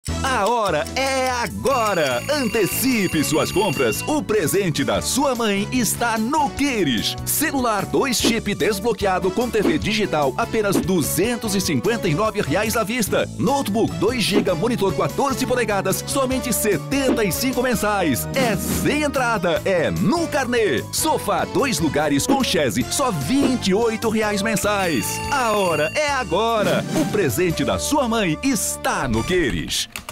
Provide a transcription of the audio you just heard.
A hora é agora! Antecipe suas compras. O presente da sua mãe está no Queires. Celular 2 chip desbloqueado com TV digital, apenas R$ 259 à vista. Notebook 2 GB, monitor 14 polegadas, somente R$ 75 mensais. É sem entrada, é no carnê. Sofá 2 lugares com chaise, só R$ 28 mensais. A hora é agora! O presente da sua mãe está no Queires.